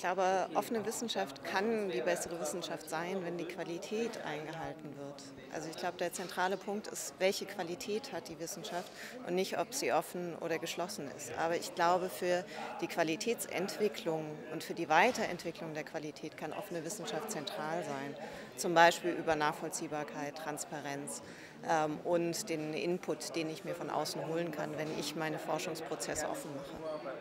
glaube, offene Wissenschaft kann die bessere Wissenschaft sein, wenn die Qualität eingehalten wird. Also ich glaube, der zentrale Punkt ist, welche Qualität hat die Wissenschaft und nicht, ob sie offen oder geschlossen ist. Aber ich glaube, für die Qualitätsentwicklung und für die Weiterentwicklung der Qualität kann offene Wissenschaft zentral sein. Zum Beispiel über Nachvollziehbarkeit, Transparenz und den Input, den ich mir von außen holen kann, wenn ich meine Forschungsprozesse offen mache.